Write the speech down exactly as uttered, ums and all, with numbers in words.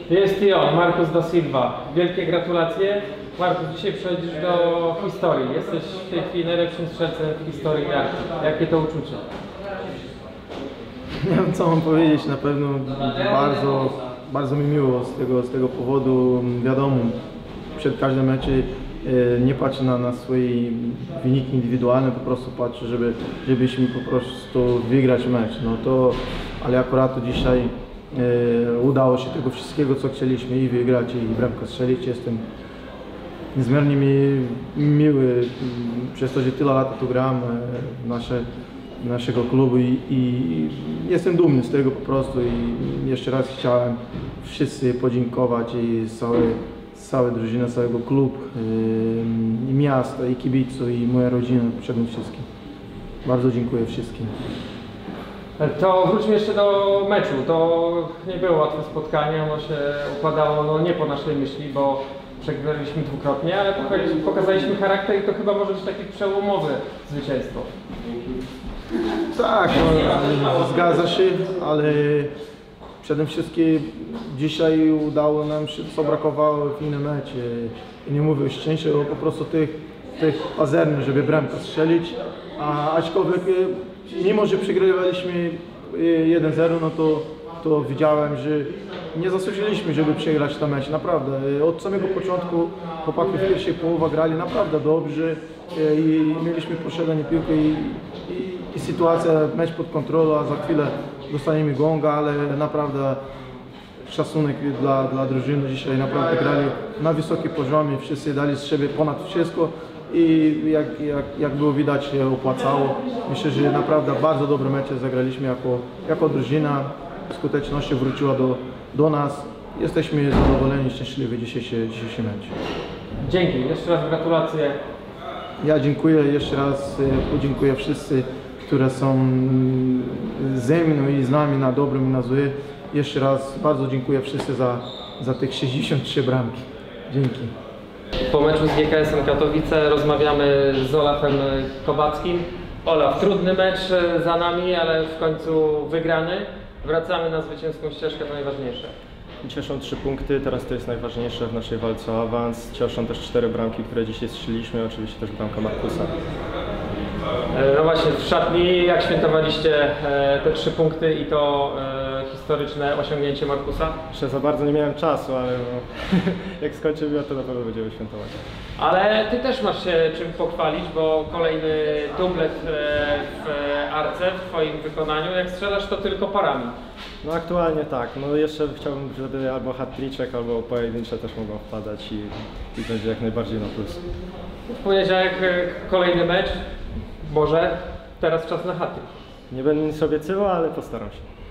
Jest i on, Marcos da Silva. Wielkie gratulacje. Marcos, dzisiaj przechodzisz do historii. Jesteś w tej chwili najlepszym strzelcem w historii Arki. Jakie to uczucie? Nie wiem, co mam powiedzieć, na pewno bardzo, bardzo mi miło z tego, z tego powodu. Wiadomo, przed każdym meczem nie patrzę na, na swoje wyniki indywidualne, po prostu patrzę, żeby, żebyśmy po prostu wygrać mecz. No to, ale akurat to dzisiaj e, udało się tego wszystkiego, co chcieliśmy, i wygrać, i bramkę strzelić. Jestem niezmiernie mi, miły przez to, że tyle lat tu gram w nasze, naszego klubu i, i jestem dumny z tego po prostu. I jeszcze raz chciałem wszyscy podziękować i z całej, z całej drużyny, całego klubu, i miasta, i kibiców, i moja rodzina przede wszystkim. Bardzo dziękuję wszystkim. To wróćmy jeszcze do meczu. To nie było łatwe spotkanie, ono się układało no, nie po naszej myśli, bo przegraliśmy dwukrotnie, ale pokazaliśmy charakter i to chyba może być takie przełomowe zwycięstwo. Tak, no, zgadza się, ale przede wszystkim dzisiaj udało nam się, co brakowało w innym mecie. I nie mówię o szczęściu, ale po prostu tych, tych pazernych, żeby bramkę strzelić. A aczkolwiek mimo, że przegrywaliśmy jeden zero, no to, to widziałem, że nie zasłużyliśmy, żeby przegrać ten mecz, naprawdę. Od samego początku chłopaki w pierwszej połowie grali naprawdę dobrze i mieliśmy posiadanie piłki i, i, i sytuacja, mecz pod kontrolą, a za chwilę dostaniemy gonga, ale naprawdę szacunek dla, dla drużyny. Dzisiaj naprawdę grali na wysokim poziomie, wszyscy dali z siebie ponad wszystko i jak, jak, jak było widać, się opłacało. Myślę, że naprawdę bardzo dobre mecze zagraliśmy jako, jako drużyna. Skuteczność wróciła do, do nas. Jesteśmy zadowoleni, szczęśliwi dzisiejszy, dzisiejszy mecz. Dzięki, jeszcze raz gratulacje. Ja dziękuję, jeszcze raz podziękuję wszyscy, którzy są ze mną i z nami na dobrym i na złym. Jeszcze raz bardzo dziękuję wszyscy za, za tych sześćdziesiąt trzy bramki. Dzięki. Po meczu z G K S-em Katowice rozmawiamy z Olafem Kobackim. Olaf, trudny mecz za nami, ale w końcu wygrany. Wracamy na zwycięską ścieżkę, to najważniejsze. Cieszą trzy punkty, teraz to jest najważniejsze w naszej walce o awans. Cieszą też cztery bramki, które dzisiaj strzeliliśmy, oczywiście też bramka Marcusa. No właśnie, w szatni jak świętowaliście te trzy punkty i to e, historyczne osiągnięcie Marcusa? Jeszcze za bardzo nie miałem czasu, ale no, jak skończymy, to na pewno będziemy świętować. Ale ty też masz się czym pochwalić, bo kolejny dublet w Arce w twoim wykonaniu. Jak strzelasz, to tylko parami. No aktualnie tak, no jeszcze chciałbym, żeby albo hat-triczek, albo pojedyncze też mogą wpadać i, i będzie jak najbardziej na plus. W poniedziałek kolejny mecz, może teraz czas na haty. Nie będę nic obiecywał, ale postaram się.